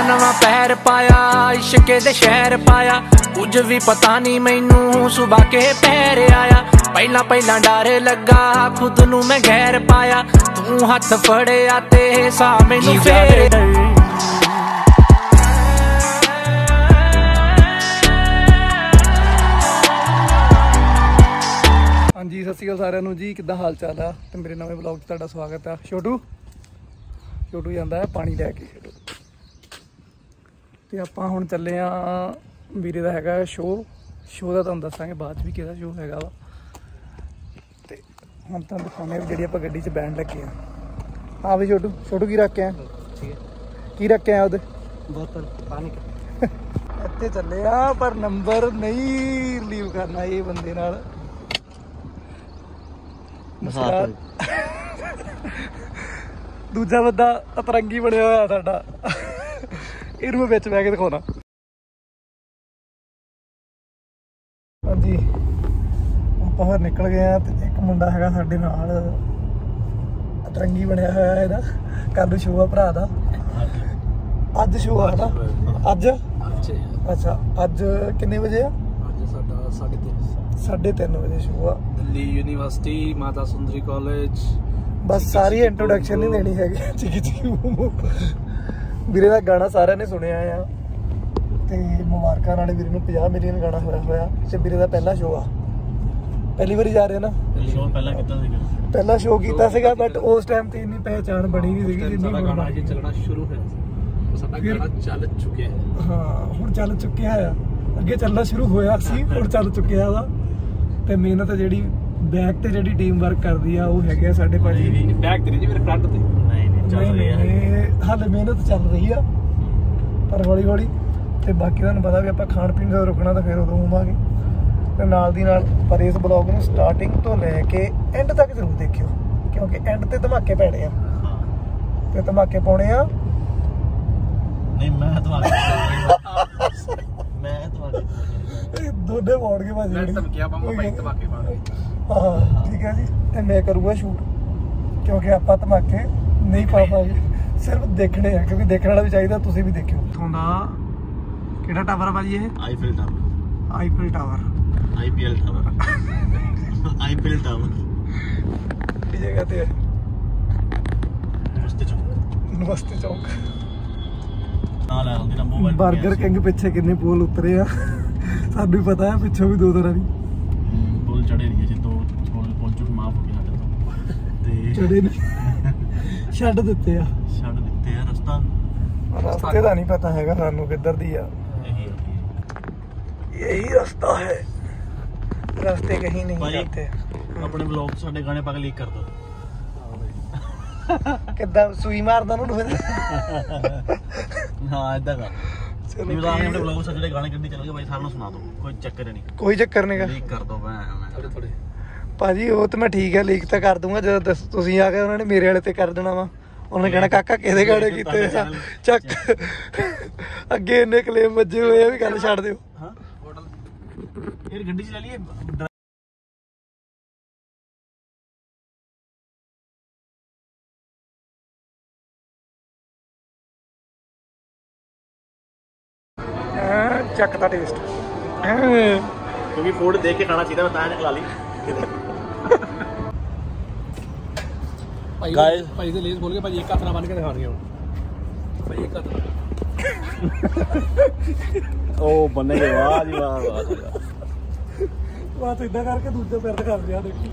नवा पैर पाया इश्के दे शहर पाया कुछ भी पता नहीं मैनू सुबह के पैर आया पहला पहला डर लगा खुद नू मैं गैर पाया तू हथ फड़िया ते सा मैनू फेर हाँ जी सत श्री अकाल सारिਆਂ ਨੂੰ जी किद्दां हाल चाल आ ते मेरे नवे ब्लॉग च तुहाडा स्वागत है। छोटू जांदा है पानी लैके ते आपां हुण चले आ वीरे दा हैगा शो दा तुहानूं दस्सांगे बाद च भी किहदा शो हैगा वा ते हुण तुहानूं दिखाने जिहड़ी आपां गड्डी च बैण लगे आ। हाँ भी छोटू की रख के आया की रख के आया ओहदे बोतल पानी इत्थे चले आ पर नंबर नहीं लीव करना ये बंदे नाल दूजा बंदा अतरंगी बनया होया साडा इहनूं मैं विच बह के दिखाउणा। हाँ जी आपां फिर निकल गए हैं ते एक मुंडा हैगा साडे नाल अतरंगी बनया होया इहदा कल शो आ भरा दा अज शो आ ना अज अच्छा अज किन्ने बजे आ अज साडा 3:30 बजे शो आ दिल्ली यूनिवर्सिटी माता सुंदरी कॉलेज। बस सारी इंट्रोडक्शन नहीं देनी है चिकी चिकी वीरे का गाना सारे ने सुनिया आ ते मुबारक नाले वीरे नूं 50 मिलियन गाना होया ते वीरे दा पहला शो आ पहली बारी जा रहे ना पहला शो कीता सीगा बट उस टाइम ते इन्नी पहचान बनी नहीं सीगी जिन्नी गाना अजे चलना शुरू होया साडा गाना चल चुके हाँ हुण चल चुकिया है अगे चलना शुरू होया सी हुण चल चुकिया वा ते मेहनत जिहड़ी बैक ते जिहड़ी टीम वर्क करदी आ ओह हैगे साडे भाजी बैक ते जी मेरे फ्रंट ते नहीं हाले मेहनत चल रही आ पर हौली हौली ते बाकी तुहानूं पता भी आपां खाण पीण दा रुकना तां फिर उदों होवांगे ते नाल दी नाल पर इस ब्लॉग नूं स्टार्टिंग तो लैके एंड तक जरूर देखियो क्योंकि एंड ते धमाके पैणे आ ते धमाके पाउणे आ नहीं मैं दोने पाउण के भाजी धमाके हाँ ठीक है जी ते मैं करूँगा शूट क्योंकि आपां धमाके नहीं पा पाएंगे सिर्फ देखने हैं क्योंकि देखने वाला भी चाहिए तुसीं भी देखियो। इत्थों दा किहड़ा टावर आ भाजी ये आईफिल टावर आईपीएल टावर की जगह ते है नमस्ते चौक बर्गर किंग पिछे किन्ने पुल उतरे आ सानू भी पता है पिछों भी दो तरह दी पुल चढ़े नहीं जे दो पुल चुक माफ हो गया ते चढ़े नहीं छड्ड दित्ते आ रास्ते दा नहीं पता हैगा सानू किधर दी आ यही रास्ता है रास्ते कहीं नहीं जाते अपने ब्लॉग साडे गाने पा के लीक कर दो किदा सुई मारदा नु फिर हां इदा का चलो अपने ब्लॉग से ਜਿਹੜੇ ਗਾਣੇ ਕੱਢੀ ਚੱਲ ਗਏ ਭਾਈ ਸਾਰਿਆਂ ਨੂੰ ਸੁਣਾ ਦਿਓ ਕੋਈ ਚੱਕਰ ਨਹੀਂ ਲੀਕ ਕਰ ਦੋ ਮੈਂ ਥੋੜੇ ਭਾਜੀ ਉਹ ਤੇ ਮੈਂ ਠੀਕ ਹੈ ਲੀਕ ਤਾਂ ਕਰ ਦੂੰਗਾ ਜਦੋਂ ਤੁਸੀਂ ਆ ਕੇ ਉਹਨਾਂ ਨੇ ਮੇਰੇ ਵਾਲੇ ਤੇ ਕਰ ਦੇਣਾ ਵਾ ਉਹਨੇ ਕਹਿਣਾ ਕਾਕਾ ਕਿਹਦੇ ਗਾਣੇ ਕੀਤੇ ਚੱਕ ਅੱਗੇ ਇੰਨੇ ਕਲੇਮ ਵੱਜੇ ਹੋਏ ਆ ਵੀ ਗੱਲ ਛੱਡ ਦਿਓ ਹਾਂ ਫਿਰ ਗੱਡੀ ਚਲਾ ਲਈਏ चक का टेस्ट क्योंकि फूड देख के खाना चाहिए बताया निकला ली गाइस भाई से लेस बोल के भाई एक हाथ ना बन के दिखा रही हूं भाई एक हाथ ओ बनेगे वाह जी वाह बात इधर करके दूसरे पैर दिखा दिया देखी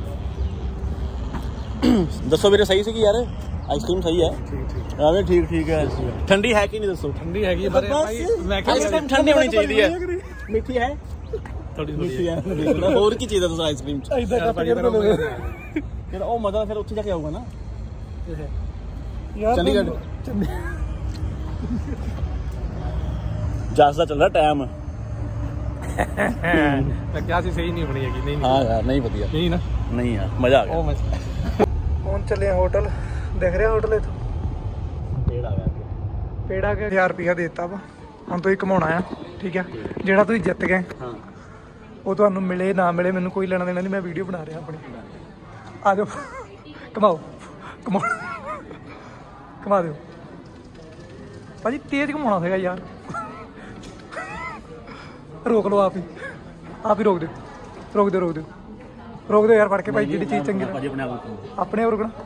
दसो मेरे सही से कि यार आइसक्रीम सही है ठीक है ठंडी है कि नहीं दसो ठंडी है कि मैं आइसक्रीम ठंडी होनी चाहिए है मीठी है थोड़ी मीठी है और की चीज है तो आइसक्रीम फिर ओ मजा फिर ਉੱਥੇ ਜਾ ਕੇ ਆਊਗਾ ਨਾ चंडीगढ़ जहाज चल रहा टाइम क्या सी सही नहीं बनी है नहीं हां यार नहीं बढ़िया नहीं ना नहीं यार मजा आ गया कौन चले होटल देख रहे होटल इथों पेड़ आ गया 1000 रुपया देता वा हम तो ही कमाना है ठीक है जेड़ा तुसीं जित गए वो तुहानूं मिले ना मिले मैनूं कोई लेना देना नहीं मैं वीडियो बना रहा अपनी आ जाओ कमाओ कमा दो ਭਾਜੀ ਤੇਜ਼ ਘੁਮਾਉਣਾ ਸੀਗਾ ਯਾਰ। ਰੋਕ ਲਓ ਆਪ ਹੀ ਰੋਕ ਦਿਓ ਯਾਰ ਫੜ ਕੇ ਭਾਈ, ਜਿਹੜੀ ਚੀਜ਼ ਚੰਗੀ ਆਪਣੇ ਆਪ ਰੁਕਣਾ।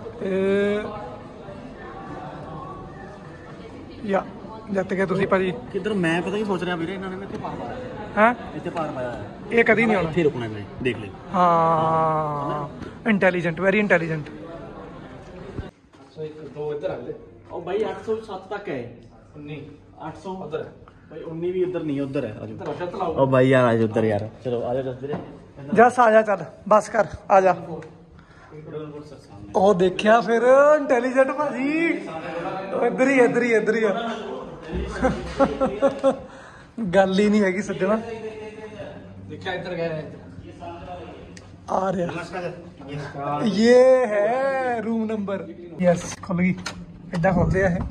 ਯਾ ਜੱਤ ਕੇ ਤੁਸੀਂ ਭਾਜੀ ਕਿੱਧਰ। ਮੈਂ ਪਤਾ ਕੀ ਸੋਚ ਰਿਹਾ ਵੀਰੇ, ਇਹਨਾਂ ਨੇ ਇੱਥੇ ਪਾਰ ਪਾਇਆ ਹੈ, ਇੱਥੇ ਪਾਰ ਪਾਇਆ ਇਹ ਕਦੀ ਨਹੀਂ ਆਉਣਾ। ਇੱਥੇ ਰੁਕਣਾ ਇਹਨੇ, ਦੇਖ ਲੈ। ਹਾਂ ਇੰਟੈਲੀਜੈਂਟ, ਵੈਰੀ ਇੰਟੈਲੀਜੈਂਟ। 2 ਇੱਧਰ ਆ ਗਏ। ਉਹ ਬਾਈ 807 ਤੱਕ ਹੈ। 19 800 ਉਧਰ ਹੈ ਬਾਈ। 19 ਵੀ ਉਧਰ ਨਹੀਂ, ਉਧਰ ਹੈ। ਆਜੋ ਉਹ ਬਾਈ ਯਾਰ, ਆਜੋ ਉਧਰ ਯਾਰ। ਚਲੋ ਆਜੋ ਜਸ ਵੀਰੇ, ਜਸ ਆ ਜਾ, ਚੱਲ ਬਸ ਕਰ, ਆ ਜਾ। ਉਹ ਦੇਖਿਆ ਫਿਰ ਇੰਟੈਲੀਜੈਂਟ ਭਾਜੀ, ਇੱਧਰ ਹੀ ਆ। ਗੱਲ ਹੀ ਨਹੀਂ ਹੈਗੀ ਸੱਜਣਾ। ਦੇਖਿਆ ਇੱਧਰ ਗਏ आ रहा ये है रूम नंबर। यस खुल गई, इदा खोलते हैं।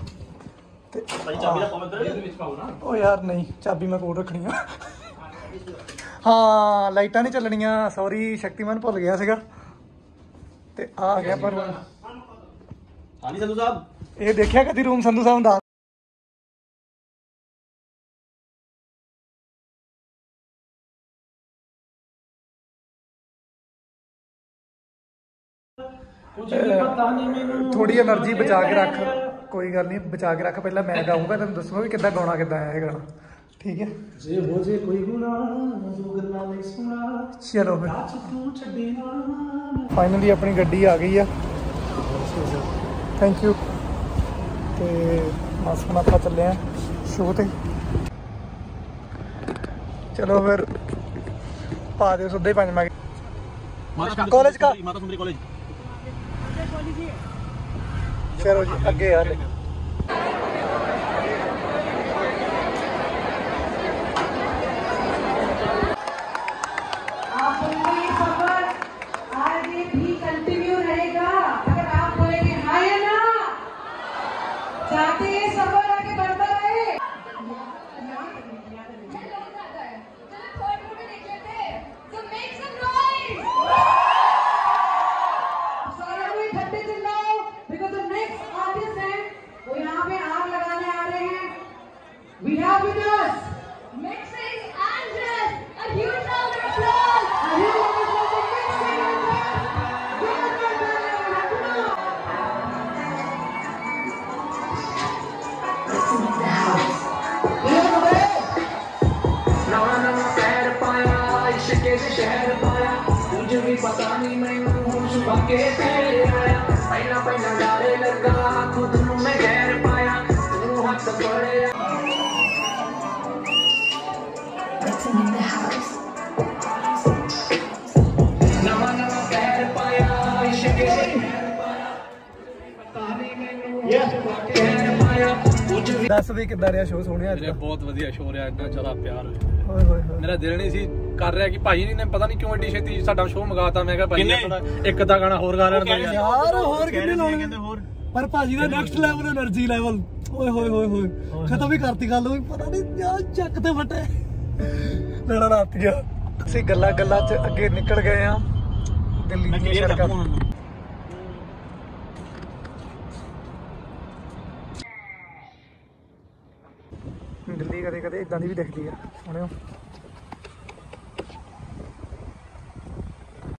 ओ यार नहीं, चाबी मैं कोल रखनी है। हाँ लाइटा नहीं चलनिया, सॉरी शक्तिमान भुल गया सीगा ते आ गया। पर हाँ संधू साहब ये देखिया कभी रूम संधू साहब दा थोड़ी एनर्जी बचा के रख, कोई गल नहीं, बचा के रख। पहला मैं गाऊंगा, तेन दसूंगा भी किद्दां गाना किद्दां है गाना, ठीक है। चलो फिर फाइनली अपनी गड्डी आ गई है, थैंक यू। तो बस हम आप चले हैं शो ते। चलो फिर पा दो सीधे 5 मिनट कॉलेज का। चलो जी अगे यार। आज ये भी कंटिन्यू रहेगा। अगर आप बोलेंगे हाँ या ना, चाहते हैं सफर आगे बढ़ता रहे। We have with us mixing Andres. A huge round of applause. A huge round of applause for mixing Andres. Give us a round of applause. नवा पैर पाया, इश्क के शहर पाया, तुझे भी पता नहीं मैनू सुबह के पैर आया। पहला डर लगा, खुद नू मैं गैर पाया, तू हाथ पड़े। दस भी किद्दां रहा शो सोहणिया? बहुत वधिया शो रहा, इतना ज्यादा प्यार होए होए मेरा दिल नहीं सी कर रहा कि भाई ने पता नहीं क्यों एडी छेती साडा शो मंगाता। मैं कहा भाई एक दा गाना होर गा लेना यार, होर किन्ने लाने होर। पर भाजी दा नेक्स्ट लेवल एनर्जी लेवल, ओए होए होए होए खत्म भी करती गल, पता नहीं यार चक ते फटे लड़ा राती आ। ਅਸੀਂ ਗੱਲਾਂ ਚ ਅੱਗੇ ਨਿਕਲ ਗਏ ਆ ਦਿੱਲੀ ਦੀਆਂ ਸੜਕਾਂ। ਦਿੱਲੀ ਕਦੇ ਇਦਾਂ ਦੀ ਵੀ ਦਿਖਦੀ ਆ, ਸੁਣਿਓ।